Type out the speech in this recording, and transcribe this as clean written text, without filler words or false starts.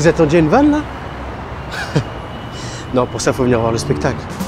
Vous attendiez une vanne là? Non, pour ça, faut venir voir le spectacle.